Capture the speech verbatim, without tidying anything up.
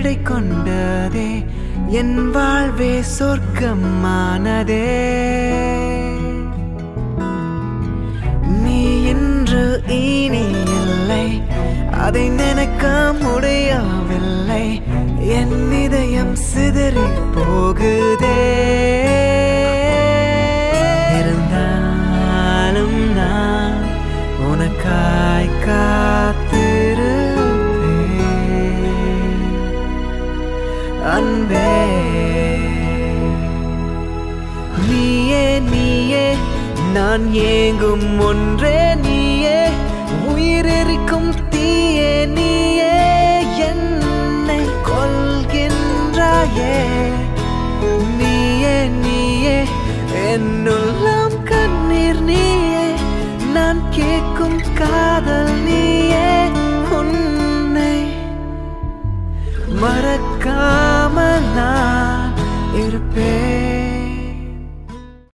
விடை கொண்டதே என் வாழ்வே சொர்க்கமானதே நீ இன்று இனி இல்லை அதை நினைக்க முடியவில்லை என் இதயம் சிதறி போகுதே இருந்தாலும் நான் உனக்காய் காத்திருப்பேன் அன்பே நீயே நீயே நான் ஏங்கும் ஒன்றே நீயே உயிரெரிக்கும் தீயே நீயே என்னை கொள்கின்றாயே நீயே நீயே என்னுள்ளம் கண்ணீர் நீயே நான் கேட்கும் காதல் நீயே உன்